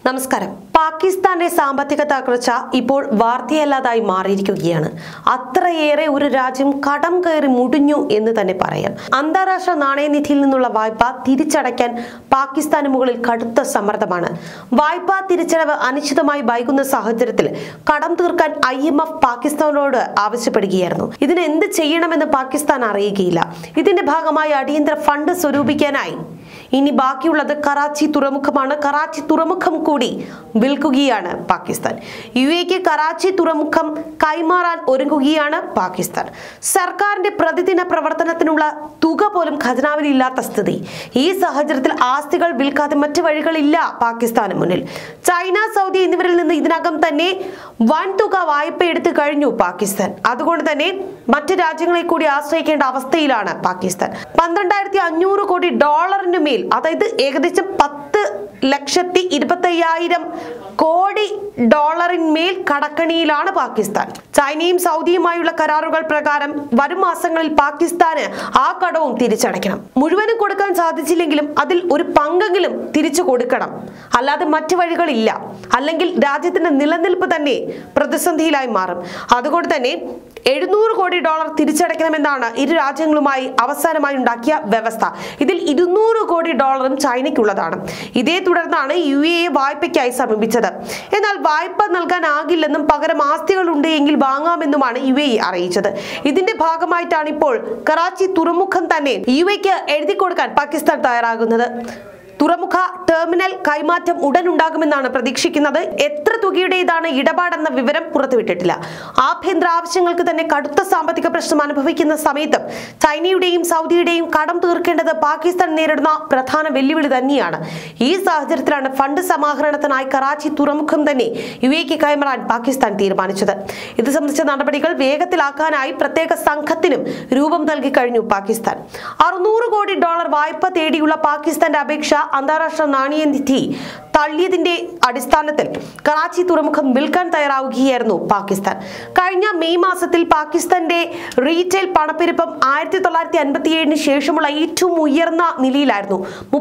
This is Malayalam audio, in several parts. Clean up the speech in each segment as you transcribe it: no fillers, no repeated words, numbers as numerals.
നമസ്കാരം. പാകിസ്ഥാന്റെ സാമ്പത്തിക തകർച്ച ഇപ്പോൾ വാർത്തയല്ലാതായി മാറിയിരിക്കുകയാണ്. അത്രയേറെ ഒരു രാജ്യം കടം കയറി മുടിഞ്ഞു എന്ന് തന്നെ പറയാം. അന്താരാഷ്ട്ര നാണയനിധിയിൽ നിന്നുള്ള വായ്പ തിരിച്ചടയ്ക്കാൻ പാകിസ്ഥാന് മുകളിൽ കടുത്ത സമ്മർദ്ദമാണ്. വായ്പാ തിരിച്ചടവ് അനിശ്ചിതമായി വൈകുന്ന സാഹചര്യത്തിൽ കടം തീർക്കാൻ IMF പാകിസ്ഥാനോട് ആവശ്യപ്പെടുകയായിരുന്നു. ഇതിന് എന്ത് ചെയ്യണമെന്ന് പാകിസ്ഥാൻ അറിയുകയില്ല. ഇതിന്റെ ഭാഗമായി അടിയന്തര ഫണ്ട് സ്വരൂപിക്കാനായി ഇനി ബാക്കിയുള്ളത് കറാച്ചി തുറമുഖമാണ്. കറാച്ചി തുറമുഖം കൂടി വിൽക്കുകയാണ് പാകിസ്ഥാൻ. UAE കറാച്ചി തുറമുഖം കൈമാറാൻ ഒരുങ്ങുകയാണ് പാകിസ്ഥാൻ. സർക്കാരിന്റെ പ്രതിദിന പ്രവർത്തനത്തിനുള്ള തുക പോലും ഖജനാവിൽ ഇല്ലാത്ത സ്ഥിതി. ഈ സാഹചര്യത്തിൽ ആസ്തികൾ വിൽക്കാതെ മറ്റു വഴികളില്ല പാകിസ്ഥാന് മുന്നിൽ. ചൈന, സൗദി എന്നിവരിൽ നിന്ന് ഇതിനകം തന്നെ വൻതുക വായ്പ എടുത്തു കഴിഞ്ഞു പാകിസ്ഥാൻ. അതുകൊണ്ട് തന്നെ മറ്റ് രാജ്യങ്ങളെ കൂടി ആശ്രയിക്കേണ്ട അവസ്ഥയിലാണ് പാകിസ്ഥാൻ. 12,500 കോടി ഡോളറിന് മേൽ, അതായത് ഏകദേശം 10,25,000 കോടി ഡോളറിന്മേൽ കടക്കണിയിലാണ് പാകിസ്ഥാൻ. ചൈനയും സൗദിയുമായുള്ള കരാറുകൾ പ്രകാരം വരും മാസങ്ങളിൽ പാകിസ്ഥാന് ആ കടവും തിരിച്ചടയ്ക്കണം. മുഴുവനും കൊടുക്കാൻ സാധിച്ചില്ലെങ്കിലും അതിൽ ഒരു പങ്കെങ്കിലും തിരിച്ചു കൊടുക്കണം. അല്ലാതെ മറ്റു വഴികളില്ല. അല്ലെങ്കിൽ രാജ്യത്തിന്റെ നിലനിൽപ്പ് തന്നെ പ്രതിസന്ധിയിലായി മാറും. അതുകൊണ്ട് തന്നെ 700 കോടി ഡോളർ തിരിച്ചടയ്ക്കണമെന്നാണ് ഇരു രാജ്യങ്ങളുമായി അവസാനമായി ഉണ്ടാക്കിയ വ്യവസ്ഥ. ഇതിൽ 200 കോടി ഡോളറും ചൈനയ്ക്കുള്ളതാണ്. ഇതേ തുടർന്നാണ് UAE വായ്പയ്ക്കായി സമീപിച്ചത്. എന്നാൽ വായ്പ നൽകാനാകില്ലെന്നും പകരം ആസ്തികൾ ഉണ്ട് എങ്കിൽ വാങ്ങാമെന്നുമാണ് UAE അറിയിച്ചത്. ഇതിന്റെ ഭാഗമായിട്ടാണ് ഇപ്പോൾ കറാച്ചി തുറമുഖം തന്നെ UAEക്ക് എഴുതി കൊടുക്കാൻ പാകിസ്ഥാൻ തയ്യാറാകുന്നത്. തുറമുഖ ടെർമിനൽ കൈമാറ്റം ഉടൻ ഉണ്ടാകുമെന്നാണ് പ്രതീക്ഷിക്കുന്നത്. എത്ര തുകയുടേതാണ് ഇടപാടെന്ന വിവരം പുറത്തുവിട്ടിട്ടില്ല. ആഭ്യന്തര ആവശ്യങ്ങൾക്ക് തന്നെ കടുത്ത സാമ്പത്തിക പ്രശ്നം അനുഭവിക്കുന്ന സമയത്തും ചൈനയുടെയും സൗദിയുടെയും കടം തീർക്കേണ്ടത് പാകിസ്ഥാൻ നേരിടുന്ന പ്രധാന വെല്ലുവിളി തന്നെയാണ്. ഈ സാഹചര്യത്തിലാണ് ഫണ്ട് സമാഹരണത്തിനായി കറാച്ചി തുറമുഖം തന്നെ UAEക്ക് കൈമാറാൻ പാകിസ്ഥാൻ തീരുമാനിച്ചത്. ഇത് സംബന്ധിച്ച നടപടികൾ വേഗത്തിലാക്കാനായി പ്രത്യേക സംഘത്തിനും രൂപം നൽകി കഴിഞ്ഞു പാകിസ്ഥാൻ. 600 കോടി ഡോളർ വായ്പ തേടിയുള്ള പാകിസ്ഥാന്റെ അപേക്ഷ അന്താരാഷ്ട്ര നാണയനിധി തള്ളിയതിന്റെ അടിസ്ഥാനത്തിൽ കറാച്ചി തുറമുഖം വിൽക്കാൻ തയ്യാറാവുകയായിരുന്നു പാകിസ്ഥാൻ. കഴിഞ്ഞ മെയ് മാസത്തിൽ പാകിസ്ഥാന്റെ റീറ്റെയിൽ പണപ്പെരുപ്പം 1957 ശേഷമുള്ള ഏറ്റവും ഉയർന്ന നിലയിലായിരുന്നു.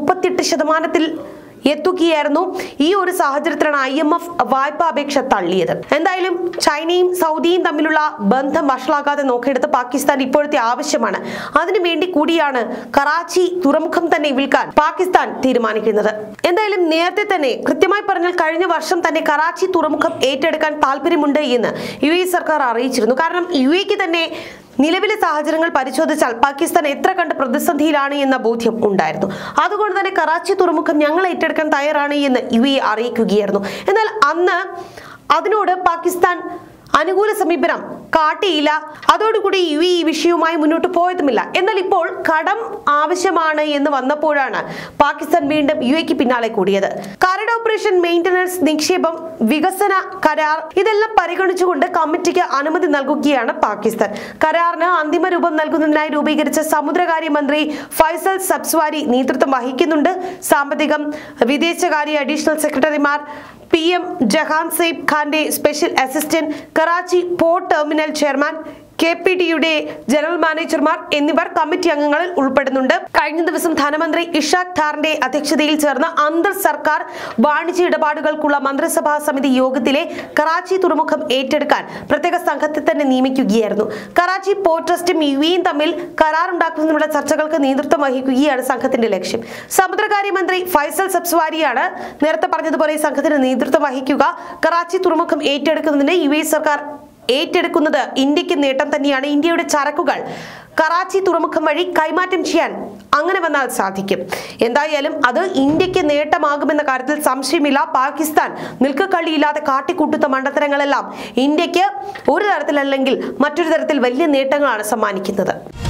38% എത്തുകയായിരുന്നു. ഈ ഒരു സാഹചര്യത്തിലാണ് IMF വായ്പാ അപേക്ഷ തള്ളിയത്. എന്തായാലും ചൈനയും സൗദിയും തമ്മിലുള്ള ബന്ധം വഷളാകാതെ നോക്കേണ്ടത് പാകിസ്ഥാൻ ഇപ്പോഴത്തെ ആവശ്യമാണ്. അതിനുവേണ്ടി കൂടിയാണ് കറാച്ചി തുറമുഖം തന്നെ വിൽക്കാൻ പാകിസ്ഥാൻ തീരുമാനിക്കുന്നത്. എന്തായാലും നേരത്തെ തന്നെ കൃത്യമായി പറഞ്ഞാൽ കഴിഞ്ഞ വർഷം തന്നെ കറാച്ചി തുറമുഖം ഏറ്റെടുക്കാൻ താല്പര്യമുണ്ട് എന്ന് UAE സർക്കാർ അറിയിച്ചിരുന്നു. കാരണം UAEക്ക് തന്നെ നിലവിലെ സാഹചര്യങ്ങൾ പരിശോധിച്ചാൽ പാകിസ്ഥാൻ എത്ര കണ്ട് പ്രതിസന്ധിയിലാണ് എന്ന ബോധ്യം ഉണ്ടായിരുന്നു. അതുകൊണ്ട് തന്നെ കറാച്ചി തുറമുഖം ഞങ്ങൾ ഏറ്റെടുക്കാൻ തയ്യാറാണ് എന്ന് UAE അറിയിക്കുകയായിരുന്നു. എന്നാൽ അന്ന് അതിനോട് പാകിസ്ഥാൻ അനുകൂല സമീപനം കാട്ടിയില്ല. അതോടുകൂടി UAE ഈ വിഷയവുമായി മുന്നോട്ട് പോയതുമില്ല. എന്നാൽ ഇപ്പോൾ കടം ആവശ്യമാണ് എന്ന് വന്നപ്പോഴാണ് പാകിസ്ഥാൻ വീണ്ടും UAEക്ക് പിന്നാലെ കൂടിയത്. കരട് ഓപ്പറേഷൻ, മെയിന്റനൻസ്, നിക്ഷേപം, വികസന കരാർ ഇതെല്ലാം പരിഗണിച്ചുകൊണ്ട് കമ്മിറ്റിക്ക് അനുമതി നൽകുകയാണ് പാകിസ്ഥാൻ. കരാറിന് അന്തിമ രൂപം നൽകുന്നതിനായി രൂപീകരിച്ച സമുദ്രകാര്യ മന്ത്രി ഫൈസൽ സബ്സ്വാരി നേതൃത്വം വഹിക്കുന്നുണ്ട്. സാമ്പത്തികം, വിദേശകാര്യ അഡീഷണൽ സെക്രട്ടറിമാർ, PM ജഹാൻസേബ് ഖാന്റെ special assistant, Karachi port terminal chairman, KPDയുടെ ജനറൽ മാനേജർമാർ എന്നിവർ കമ്മിറ്റി അംഗങ്ങളിൽ ഉൾപ്പെടുന്നുണ്ട്. കഴിഞ്ഞ ദിവസം ധനമന്ത്രി ഇഷാഖ് ധാറിന്റെ അധ്യക്ഷതയിൽ ചേർന്ന അന്തർ സർക്കാർ വാണിജ്യ ഇടപാടുകൾക്കുള്ള മന്ത്രിസഭാ സമിതി യോഗത്തിലെ കറാച്ചി തുറമുഖം ഏറ്റെടുക്കാൻ പ്രത്യേക സംഘത്തെ തന്നെ നിയമിക്കുകയായിരുന്നു. കറാച്ചി പോർട്ട് ട്രസ്റ്റും UAEയും തമ്മിൽ കരാറുണ്ടാക്കുന്നതിനുള്ള ചർച്ചകൾക്ക് നേതൃത്വം വഹിക്കുകയാണ് സംഘത്തിന്റെ ലക്ഷ്യം. സമുദ്രകാര്യമന്ത്രി ഫൈസൽ സബ്സ്വാരിയാണ് നേരത്തെ പറഞ്ഞതുപോലെ സംഘത്തിന് നേതൃത്വം വഹിക്കുക. കറാച്ചി തുറമുഖം ഏറ്റെടുക്കുന്നതിന് UAE സർക്കാർ ഏറ്റെടുക്കുന്നത് ഇന്ത്യക്ക് നേട്ടം തന്നെയാണ്. ഇന്ത്യയുടെ ചരക്കുകൾ കറാച്ചി തുറമുഖം വഴി കൈമാറ്റം ചെയ്യാൻ അങ്ങനെ വന്നാൽ സാധിക്കും. എന്തായാലും അത് ഇന്ത്യക്ക് നേട്ടമാകുമെന്ന കാര്യത്തിൽ സംശയമില്ല. പാകിസ്ഥാൻ നിൽക്കക്കള്ളിയില്ലാതെ കാട്ടിക്കൂട്ടുന്ന മണ്ടത്തരങ്ങളെല്ലാം ഇന്ത്യക്ക് ഒരു തരത്തിലല്ലെങ്കിൽ മറ്റൊരു തരത്തിൽ വലിയ നേട്ടങ്ങളാണ് സമ്മാനിക്കുന്നത്.